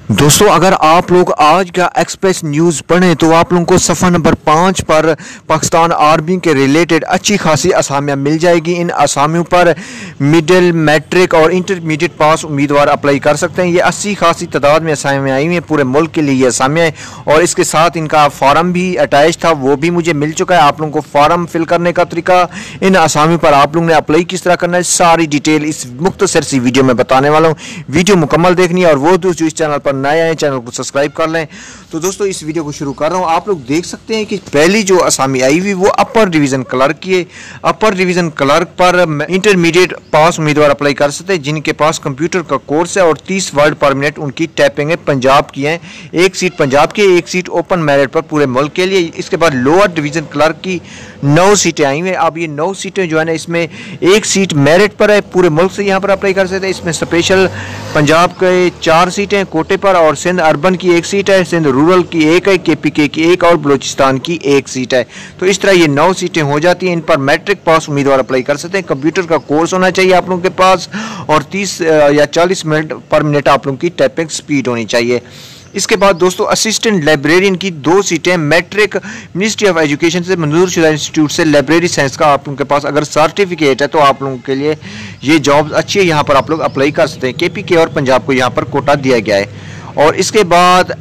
दोस्तों अगर आप लोग आज का एक्सप्रेस न्यूज़ पढ़ें तो आप लोगों को सफ़ा नंबर 5 पर पाकिस्तान आर्मी के रिलेटेड अच्छी खासी असामियाँ मिल जाएगी। इन असामियों पर मिडिल, मैट्रिक और इंटरमीडिएट पास उम्मीदवार अप्लाई कर सकते हैं। ये अच्छी खासी तादाद में असामियाँ आई हुई हैं, पूरे मुल्क के लिए ये असामियाँ हैं और इसके साथ इनका फार्म भी अटैच था, वो भी मुझे मिल चुका है। आप लोगों को फार्म फिल करने का तरीका, इन असामियों पर आप लोगों ने अप्लाई किस तरह करना है, सारी डिटेल इस मुख्तसर सी वीडियो में बताने वाला हूँ। वीडियो मुकम्मल देखनी है और वो दोस्त जो इस चैनल पर नए आए चैनल को सब्सक्राइब कर लें। तो दोस्तों इस वीडियो को शुरू कर रहा हूं। आप लोग देख सकते हैं कि पहली जो असामी आई हुई वो अपर डिवीजन क्लर्क की है। अपर डिवीजन क्लर्क पर इंटरमीडिएट पास उम्मीदवार अप्लाई कर सकते हैं जिनके पास कंप्यूटर का कोर्स है और 30 वर्ड पर मिनट उनकी टाइपिंग है। पंजाब की है, एक सीट पंजाब की, एक सीट ओपन मेरिट पर पूरे मुल्क के लिए। इसके बाद लोअर डिवीजन क्लर्क की 9 सीटें आई हुई हैं। अब ये 9 सीटें जो है ना, इसमें एक सीट मेरिट पर है, पूरे मुल्क से यहाँ पर अप्लाई कर सकते हैं। इसमें स्पेशल पंजाब के 4 सीटें कोटे पर और सिंध अर्बन की 1 सीट है, सिंध रूरल की 1 है, KPK की 1 और बलूचिस्तान की 1 सीट है। तो इस तरह ये 9 सीटें हो जाती हैं। इन पर मैट्रिक पास उम्मीदवार अप्लाई कर सकते हैं। कंप्यूटर का कोर्स होना चाहिए आप लोगों के पास और 30 या 40 मिनट पर मिनट आप लोगों की टाइपिंग स्पीड होनी चाहिए। इसके बाद दोस्तों असिस्टेंट लाइब्रेरियन की 2 सीटें मैट्रिक मिनिस्ट्री ऑफ एजुकेशन से मंजूर शुदा इंस्टीट्यूट से लाइब्रेरी साइंस का आप लोगों के पास अगर सर्टिफिकेट है तो आप लोगों के लिए ये जॉब अच्छी है, यहाँ पर आप लोग अप्लाई कर सकते हैं। KPK और पंजाब को यहाँ पर कोटा दिया गया है। और इसके बाद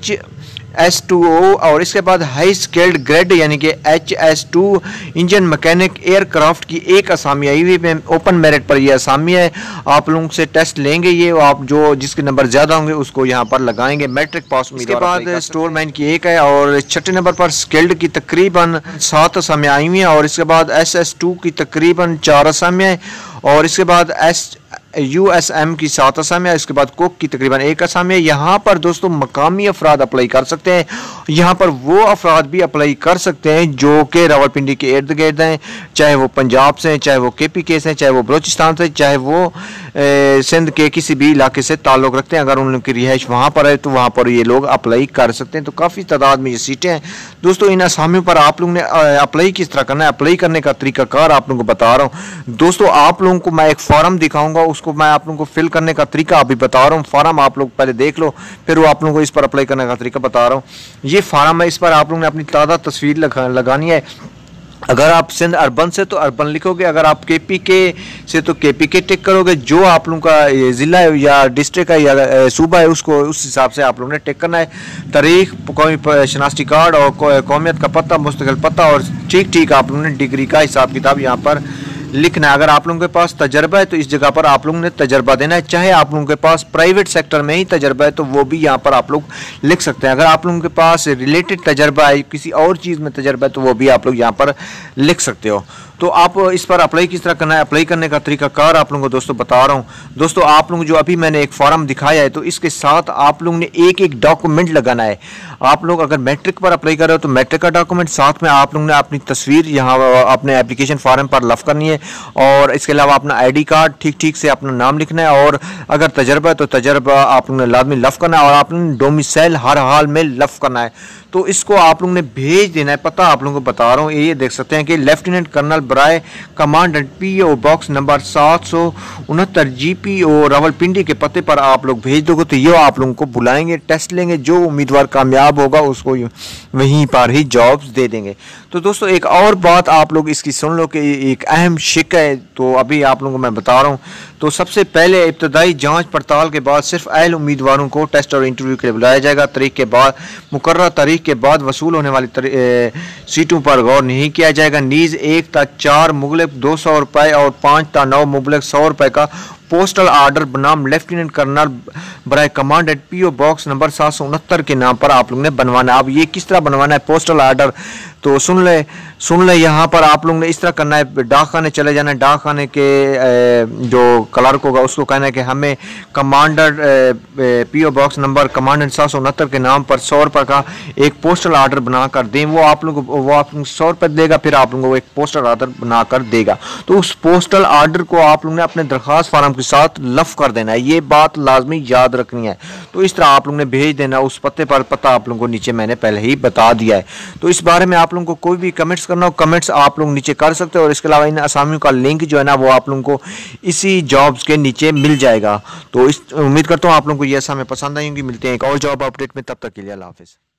HS2O और इसके बाद हाई स्किल्ड ग्रेड यानी कि HS2 इंजन मैकेनिक एयरक्राफ्ट की 1 असामी आई हुई है। ओपन मेरिट पर यह असामी है। आप लोगों से टेस्ट लेंगे, ये आप जो जिसके नंबर ज़्यादा होंगे उसको यहाँ पर लगाएंगे। मैट्रिक पास उम्मीदवार। इसके बाद स्टोरमैन की 1 है और 6ठे नंबर पर स्किल्ड की तकरीबन 7 असामियाँ आई हुई हैं। और इसके बाद SS2 की तकरीबन 4 असामियाँ हैं और इसके बाद USM की 7 असामियाँ, इसके बाद कुक की तकरीबन 1 असामियाँ। यहाँ पर दोस्तों मकामी अफराद अप्लाई कर सकते हैं। यहाँ पर वो अफराद भी अप्लाई कर सकते हैं जो कि रावलपिंडी के इर्द गिर्द हैं, चाहे वो पंजाब से हैं, चाहे वो KPK से हैं, चाहे वो बलूचिस्तान से, चाहे वो सिंध के किसी भी इलाके से ताल्लुक़ रखते हैं। अगर उनकी रिहाइश वहाँ पर है तो वहाँ पर ये लोग अप्लाई कर सकते हैं। तो काफ़ी तादाद में ये सीटें हैं। दोस्तों इन असामियों पर आप लोगों ने अप्लाई किस तरह करना है, अप्लाई करने का तरीकाकार आप लोगों को बता रहा हूँ। दोस्तों आप लोगों को मैं एक फॉर्म दिखाऊंगा, उसको मैं आप लोगों को फिल करने का तरीका अभी बता रहा हूँ। फॉर्म आप लोग पहले देख लो, फिर वो आप लोगों को इस पर अप्लाई करने का तरीका बता रहा हूँ। ये फॉर्म है, इस पर आप लोगों ने अपनी ताज़ा तस्वीर लगानी है। अगर आप सिंध अर्बन से तो अर्बन लिखोगे, अगर आप KPK से तो KPK टिक करोगे। जो आप लोगों का ज़िला है या डिस्ट्रिक्ट है या सूबा है उसको उस हिसाब से आप लोगों ने टिक करना है। तारीख, कौमी शनाख्ती कार्ड और कौमियत का पता, मुस्तकिल पता और ठीक आप लोगों ने डिग्री का हिसाब किताब यहाँ पर लिखना है। अगर आप लोगों के पास तजर्बा है तो इस जगह पर आप लोगों ने तजर्बा देना है। चाहे आप लोगों के पास प्राइवेट सेक्टर में ही तजर्बा है तो वो भी यहाँ पर आप लोग लिख सकते हैं। अगर आप लोगों के पास रिलेटेड तजर्बा है, किसी और चीज़ में तजर्बा है तो वो भी आप लोग यहाँ पर लिख सकते हो। तो आप इस पर अप्लाई किस तरह करना है, अप्लाई करने का तरीकाकार आप लोगों को दोस्तों बता रहा हूँ। दोस्तों आप लोग जो अभी मैंने एक फॉर्म दिखाया है तो इसके साथ आप लोगों ने एक डॉक्यूमेंट लगाना है। आप लोग अगर मैट्रिक पर अप्लाई कर रहे हो तो मैट्रिक का डॉक्यूमेंट, साथ में आप लोगों ने अपनी तस्वीर यहाँ अपने एप्लीकेशन फॉर्म पर लफ करनी है और इसके अलावा अपना ID कार्ड ठीक से अपना नाम लिखना है। और अगर तजर्बा है तो तजर्बा आप लोगों ने लाजमी लफ करना है और आप लोगों ने डोमिसाइल हर हाल में लफ करना है। तो इसको आप लोगों ने भेज देना है। पता आप लोगों को बता रहा हूँ, ये देख सकते हैं कि लेफ्टिनेंट कर्नल बराए commandant PO box number 769 GPO Rawalpindi के पते पर आप लोग भेज दोगे तो ये आप लोगों को बुलाएंगे, टेस्ट लेंगे। जो उम्मीदवार कामयाब होगा उसको वहीं पर ही जॉब्स दे देंगे। तो दोस्तों एक और बात आप लोग इसकी सुन लो कि एक अहम शिक है, तो अभी आप लोगों को मैं बता रहा हूँ। तो सबसे पहले इब्तदाई जांच पड़ताल के बाद सिर्फ अहल उम्मीदवारों को टेस्ट और इंटरव्यू के लिए बुलाया जाएगा। तारीख के बाद मुकर्रर तारीख के बाद वसूल होने वाली सीटों पर गौर नहीं किया जाएगा। नीज 1 ता 4 मुगलक 200 रुपये और 5 ता 9 मुगलक 100 रुपये का पोस्टल आर्डर बनाम लेफ्टिनेंट कर्नल बराए कमांडेंट PO बॉक्स नंबर 769 के नाम पर आप लोगों ने बनवाना है। अब ये किस तरह बनवाना है पोस्टल आर्डर, तो सुन ले यहाँ पर आप लोगों ने इस तरह करना है। डाकखाने चले जाना है, डाकखाने के जो क्लर्क होगा उसको कहना है कि हमें commander PO box number commandant 769 के नाम पर 100 रुपये का एक पोस्टल आर्डर बना कर दें। वो आप लोग 100 रुपये देगा, फिर आप लोगों को एक पोस्टल आर्डर बना कर देगा। तो उस पोस्टल आर्डर को आप लोगों ने अपने दरख्वास्त फार्म के साथ लफ कर देना है, ये बात लाजमी याद रखनी है। तो इस तरह आप लोगों ने भेज देना उस पते पर, पता आप लोगों को नीचे मैंने पहले ही बता दिया है। तो इस बारे में आप लोगों को कोई भी कमेंट्स करना हो, कमेंट्स आप लोग नीचे कर सकते हो, और इसके अलावा इन असामियों का लिंक जो है ना वो आप लोगों को इसी जॉब्स के नीचे मिल जाएगा। तो इस उम्मीद करता हूँ आप लोगों को ये असामियां पसंद आई होंगी। मिलते हैं एक और जॉब अपडेट में, तब तक के लिए अल्लाह हाफिज़।